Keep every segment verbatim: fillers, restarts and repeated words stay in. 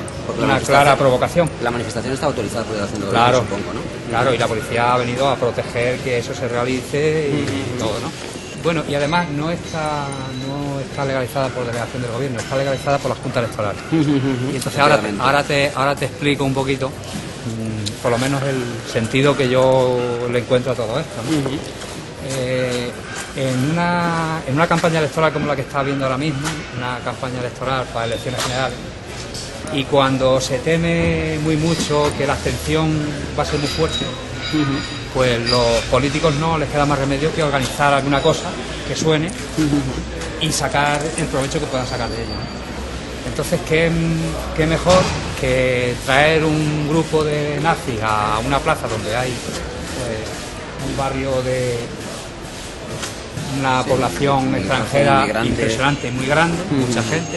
una clara provocación. La manifestación está autorizada por la delegación del Claro, gobierno, supongo, ¿no? Claro, y la policía ha venido a proteger que eso se realice y uh-huh. todo, ¿no? Bueno, y además no está no está legalizada por delegación del gobierno, está legalizada por la Junta Electoral. Uh-huh. Y entonces ahora te, ahora te ahora te explico un poquito, mmm, por lo menos el sentido que yo le encuentro a todo esto, ¿no? Uh-huh. eh, en una en una campaña electoral como la que está habiendo ahora mismo, una campaña electoral para elecciones generales, y cuando se teme muy mucho que la abstención va a ser muy fuerte, uh-huh. pues los políticos no les queda más remedio que organizar alguna cosa que suene uh-huh. y sacar el provecho que puedan sacar de ello. Entonces, ¿qué, qué mejor que traer un grupo de nazis a una plaza donde hay pues, un barrio de una sí, población sí, extranjera muy impresionante, muy grande, uh-huh. mucha gente,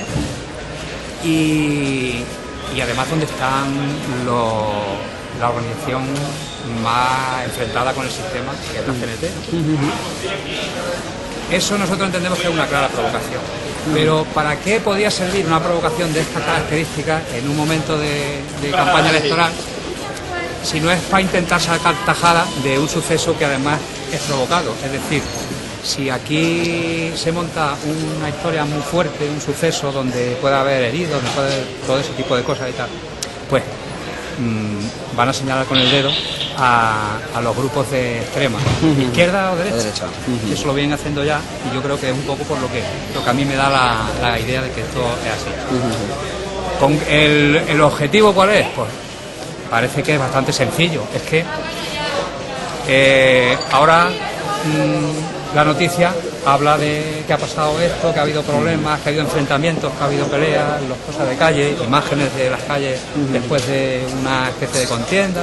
y, y además donde están los, la organización más enfrentada con el sistema, que es la C N T. Uh-huh. Eso nosotros entendemos que es una clara provocación. Uh-huh. Pero ¿para qué podía servir una provocación de estas características en un momento de, de campaña electoral si no es para intentar sacar tajada de un suceso que además es provocado? Es decir, si aquí se monta una historia muy fuerte, un suceso donde puede haber heridos, donde puede haber todo ese tipo de cosas y tal, pues mmm, van a señalar con el dedo a, a los grupos de extrema, uh-huh. izquierda o derecha. derecha. Uh-huh. Eso lo vienen haciendo ya y yo creo que es un poco por lo que, lo que a mí me da la, la idea de que esto es así. Uh-huh. Con el, ¿El objetivo cuál es? Pues parece que es bastante sencillo. Es que eh, ahora mmm, la noticia habla de que ha pasado esto, que ha habido problemas, que ha habido enfrentamientos, que ha habido peleas, las cosas de calle, imágenes de las calles uh-huh. después de una especie de contienda.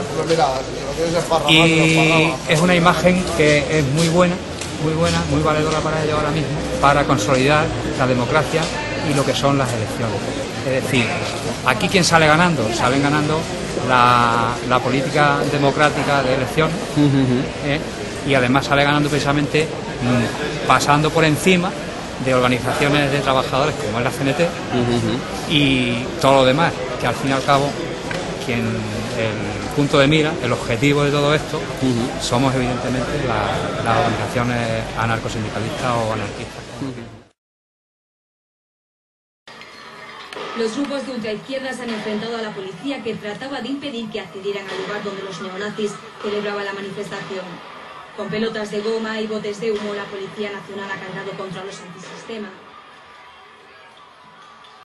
Y es una imagen que es muy buena, muy buena, muy valedora para ello ahora mismo, para consolidar la democracia y lo que son las elecciones. Es decir, aquí ¿quién sale ganando? Salen ganando la, la política democrática de elecciones, uh-huh. ¿eh? Y además sale ganando precisamente mmm, pasando por encima de organizaciones de trabajadores como es la C N T uh-huh. y todo lo demás, que al fin y al cabo quien el punto de mira, el objetivo de todo esto uh-huh. somos evidentemente la, las organizaciones anarcosindicalistas o anarquistas. Uh-huh. Los grupos de ultraizquierda se han enfrentado a la policía que trataba de impedir que accedieran al lugar donde los neonazis celebraban la manifestación. Con pelotas de goma y botes de humo, la Policía Nacional ha cargado contra los antisistema.